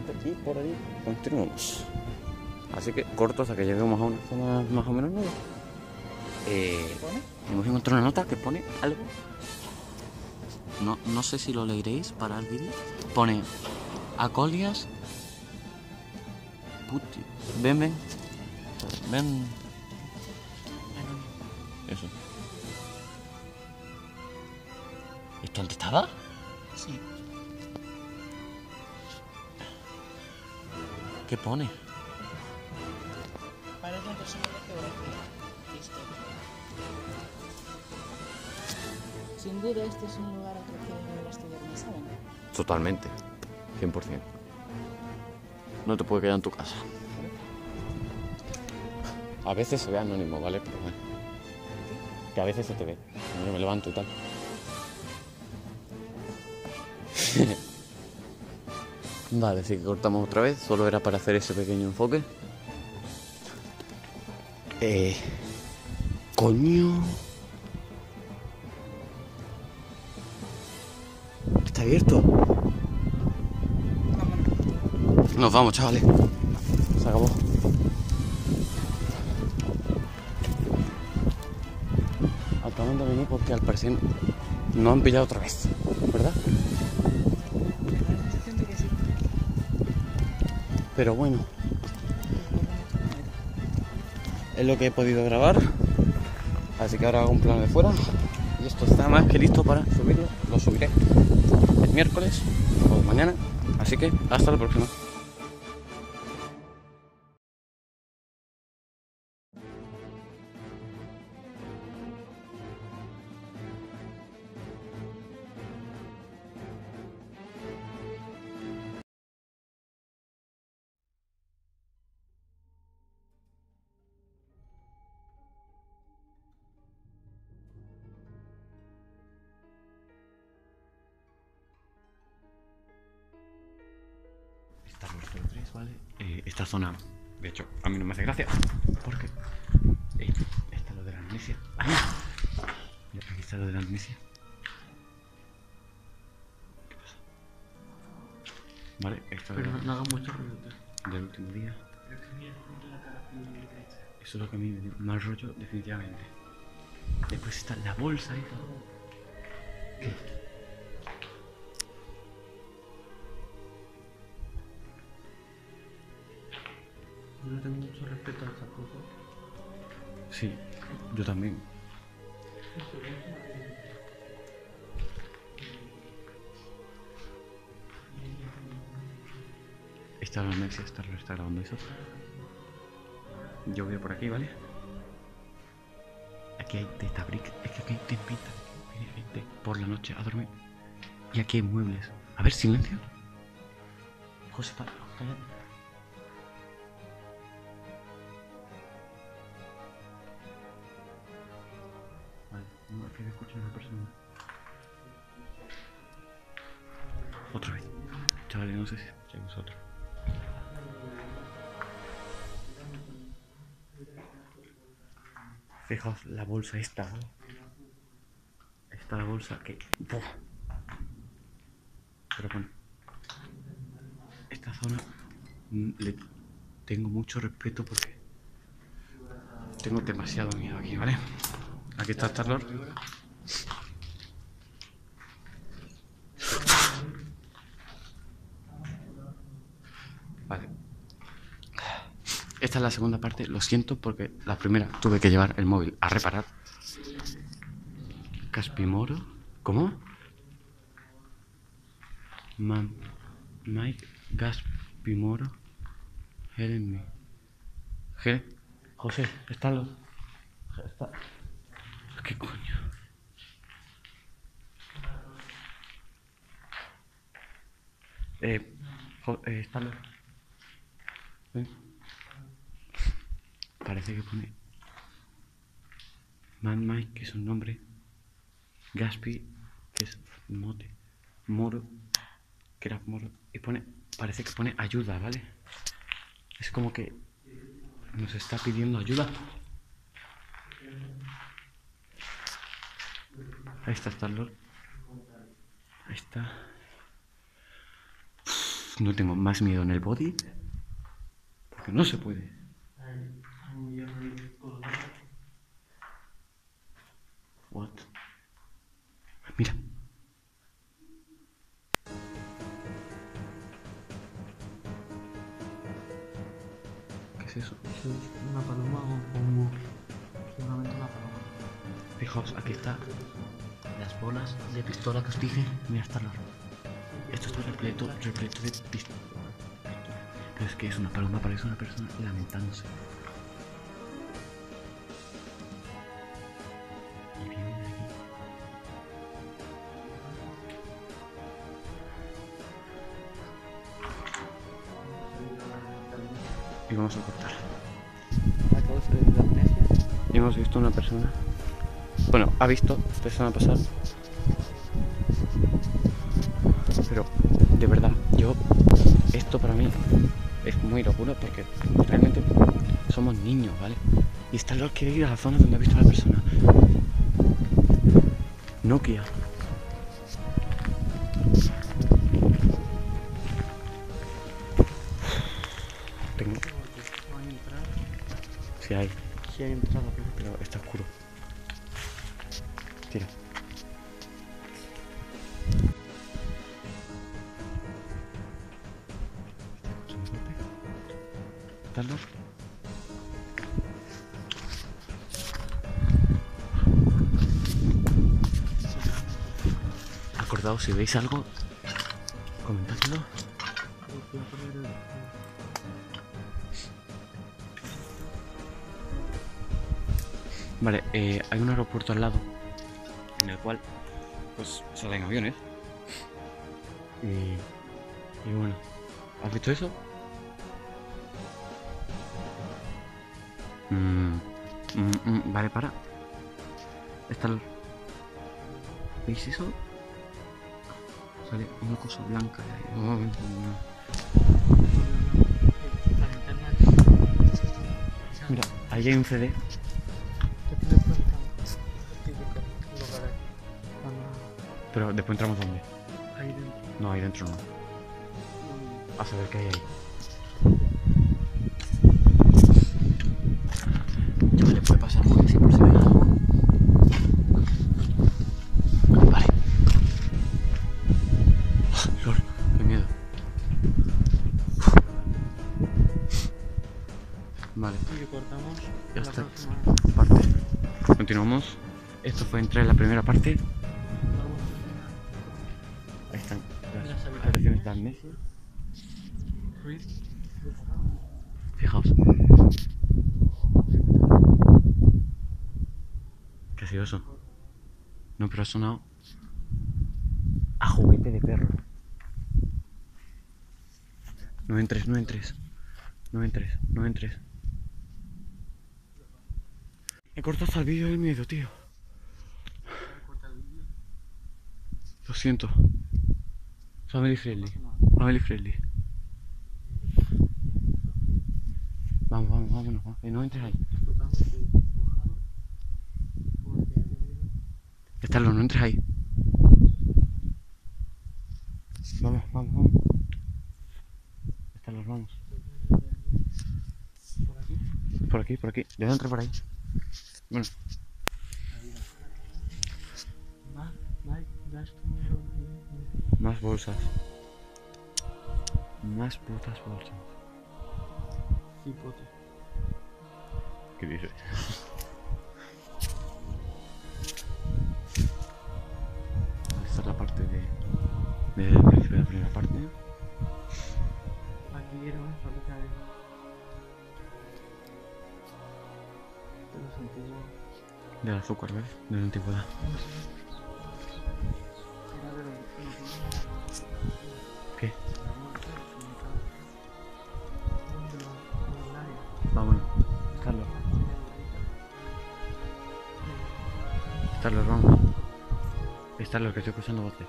siguiente y por ahí continuamos. Así que corto hasta que lleguemos a una zona más o menos nueva. Hemos encontrado una nota que pone algo. No sé si lo leeréis para el vídeo. Pone Acolias. Puti. Ven. Eso. ¿Esto antes estaba? Sí. ¿Qué pone? Parece un resumen de geografía. Historia. Sin duda este es un lugar atractivo para estudiar en esa onda. Totalmente. 100%. No te puedes quedar en tu casa. A veces se ve anónimo, ¿vale? Pero bueno. Que a veces se te ve. Yo me levanto y tal. Vale, sí que cortamos otra vez. Solo era para hacer ese pequeño enfoque. Coño. Está abierto. Vámonos. Nos vamos, chavales. Se acabó. Acaban de venir porque al parecer no han pillado otra vez, ¿verdad? Me da la sensación de que sí. Pero bueno, es lo que he podido grabar. Así que ahora hago un plano de fuera. Y esto está más que listo para subirlo. Lo subiré el miércoles o mañana. Así que hasta la próxima. Está abierto el 3, ¿vale? Esta zona, de hecho, a mí no me hace gracia. Porque está lo de la amnesia. ¡Ay! Aquí está lo de la amnesia. ¿Qué pasa? Vale, esto Pero no hagas mucho ruido. del último día. Eso es lo que a mí me dio mal rollo, definitivamente. Después está la bolsa esa. ¿Qué? Yo no tengo mucho respeto a estas cosas. Sí, yo también. Esta es la amnesia, está grabando eso. Yo voy por aquí, ¿vale? Aquí hay tetabric, es que aquí hay tempita. Viene gente por la noche a dormir. Y aquí hay muebles. A ver, silencio. José, cállate. Vale, no, que escucho a una persona. Otra vez. Chavales, no sé si escucháis vosotros. Fijaos la bolsa esta, ¿vale? Esta la bolsa que... ¡buah! Pero bueno, esta zona le tengo mucho respeto porque tengo demasiado miedo aquí, ¿vale? Aquí está Star-Lord. Vale. Esta es la segunda parte, lo siento porque la primera tuve que llevar el móvil a reparar. Caspimoro. ¿Cómo? Mike Gaspimoro. Helme. José, está. ¿Qué coño? Está. ¿Ven? Parece que pone Mad Mike, que es un nombre. Gaspi, que es mote. Moro, que era moro. Y parece que pone ayuda, ¿vale? Es como que nos está pidiendo ayuda. Ahí está Star-Lord. Ahí está. No tengo más miedo en el body. Porque no se puede. What? Mira. ¿Qué es eso? Eso es una paloma o un búho. Seguramente una paloma. Fijaos, aquí está. Las bolas de pistola que os dije. Mira, está raro. Esto está repleto de pistolas. Pero es que es una paloma, parece una persona lamentándose. Y viene de aquí. Y vamos a cortar. A causa de la amnesia. Y hemos visto una persona. Bueno, ha visto persona pasar. Pero, de verdad, esto para mí es muy locura porque realmente somos niños, ¿vale? Y está loco quiere ir a la zona donde ha visto a la persona. Nokia. Tengo. Sí hay, Sí hay entrada, pero está oscuro. Tira. ¿Estás? Acordaos, si veis algo, comentadlo. Vale, hay un aeropuerto al lado en el cual pues salen aviones y bueno, ¿has visto eso? Vale, para. Está el... ¿Veis eso? Sale una cosa blanca de ahí. Mira, ahí hay un CD. Pero después entramos ¿dónde? Ahí dentro. No, ahí dentro no. A saber qué hay ahí. Ya le puede pasar algo así por si ve algo. Vale. Lord, qué miedo. Vale. Y cortamos Ya la está. próxima. Parte. Continuamos. Esto fue entrar en la primera parte. Ahí están las habitaciones de amnesia. Fijaos. ¿Qué ha sido eso? No, pero ha sonado a juguete de perro. No entres, no entres. No entres, no entres. He cortado hasta el vídeo del miedo, tío. Lo siento. Family friendly. Family friendly. Vamos, vamos, vámonos. No entres ahí. Estarlo, no entres ahí. Vamos, vamos, vamos. Estarlo, vamos. Por aquí, por aquí. Debe entrar por ahí. Bueno. Más bolsas. Más putas bolsas. Cipote. ¿Qué dices? Esta es la parte del principio de la primera parte. Aquí era una fábrica de los antiguos. Del azúcar, ¿ves? De la antigüedad. Era de los ¿Qué? de Vámonos. Carlos. Carlos, vamos. Carlos, que estoy escuchando voces.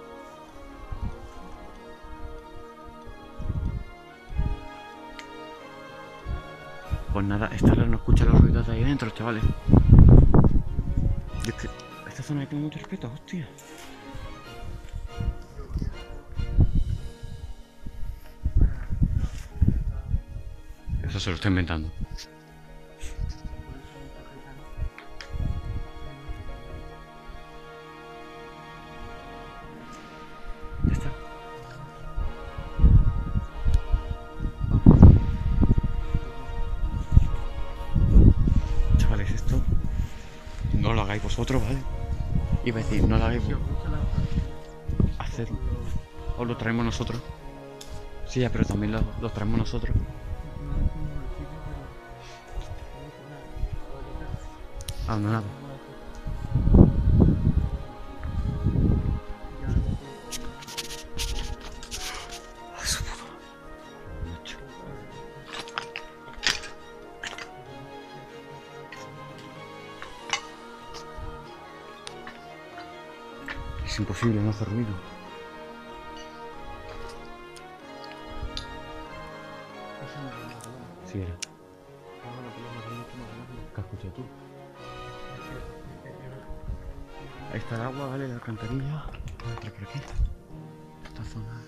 Pues nada, Starler no escucha los ruidos de ahí dentro, chavales. Yo es que esta zona tiene mucho respeto, hostia. eso se lo estoy inventando. Ya está. Chavales, esto no lo hagáis vosotros, ¿vale? Iba a decir, no lo hagáis hacerlo. O lo traemos nosotros. Sí, ya, pero también lo traemos nosotros. Abandonado. Es imposible no hacer ruido. Sí, era. ¿Qué has escuchado tú? Ahí está el agua, ¿vale? La alcantarilla. Voy a entrar por aquí. Esta zona.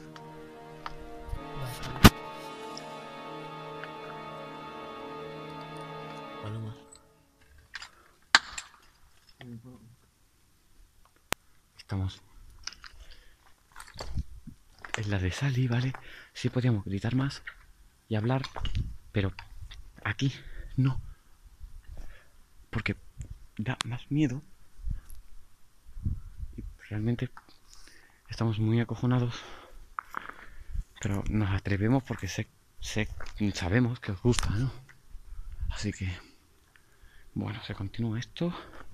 Palomas. Estamos en la de Sally, ¿vale? Sí podíamos gritar más y hablar, pero aquí no. Porque da más miedo. Y realmente estamos muy acojonados. Pero nos atrevemos porque sabemos que os gusta, ¿no? Así que, bueno, se continúa esto.